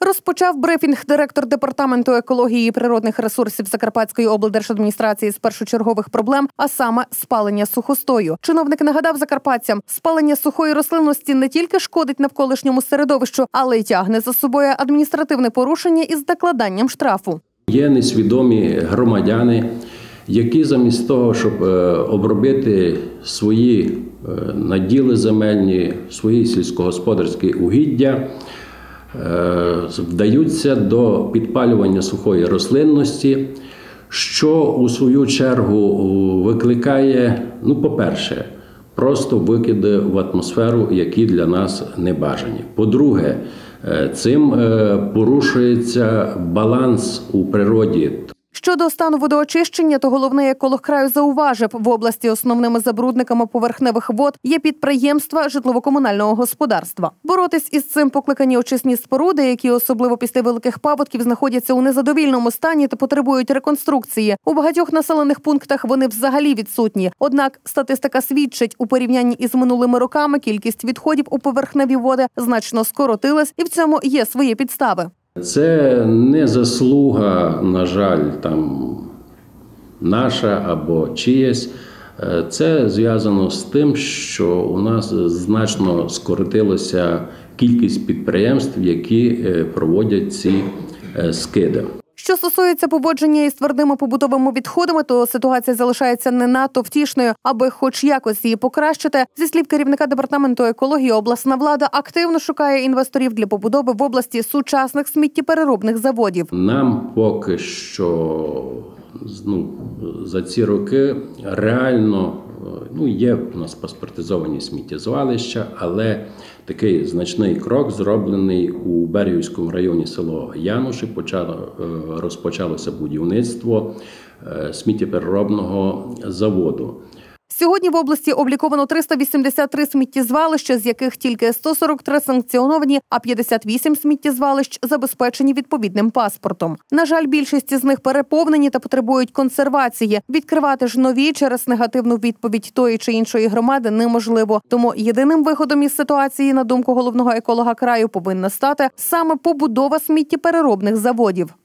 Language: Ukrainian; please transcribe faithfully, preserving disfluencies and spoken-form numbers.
Розпочав брифінг директор департаменту екології і природних ресурсів Закарпатської облдержадміністрації з першочергових проблем, а саме спалення сухостою. Чиновник нагадав закарпатцям, спалення сухої рослинності не тільки шкодить навколишньому середовищу, але й тягне за собою адміністративне порушення із накладанням штрафу. Є несвідомі громадяни, які замість того, щоб обробити свої наділи земельні, свої сільськогосподарські угіддя, вдаються до підпалювання сухої рослинності, що у свою чергу викликає, ну, по-перше, просто викиди в атмосферу, які для нас не бажані. По-друге, цим порушується баланс у природі. Щодо стану водоочищення, то головний еколог краю зауважив, в області основними забрудниками поверхневих вод є підприємства житлово-комунального господарства. Боротись із цим покликані очисні споруди, які особливо після великих паводків знаходяться у незадовільному стані та потребують реконструкції. У багатьох населених пунктах вони взагалі відсутні. Однак статистика свідчить, у порівнянні із минулими роками кількість відходів у поверхневі води значно скоротилась, і в цьому є свої підстави. Це не заслуга, на жаль, там наша або чиясь. Це зв'язано з тим, що у нас значно скоротилася кількість підприємств, які проводять ці скиди. Що стосується поводження із твердими побутовими відходами, то ситуація залишається не надто втішною. Аби хоч якось її покращити, зі слів керівника департаменту екології, обласна влада активно шукає інвесторів для побудови в області сучасних сміттєпереробних заводів. Нам поки що, ну, за ці роки реально, ну, є у нас паспортизовані сміттєзвалища, але такий значний крок зроблений у Берегівському районі, село Януші. Почало, розпочалося будівництво сміттєпереробного заводу. Сьогодні в області обліковано триста вісімдесят три сміттєзвалища, з яких тільки сто сорок три санкціоновані, а п'ятдесят вісім сміттєзвалищ забезпечені відповідним паспортом. На жаль, більшість з них переповнені та потребують консервації. Відкривати ж нові через негативну відповідь тої чи іншої громади неможливо. Тому єдиним виходом із ситуації, на думку головного еколога краю, повинна стати саме побудова сміттєпереробних заводів.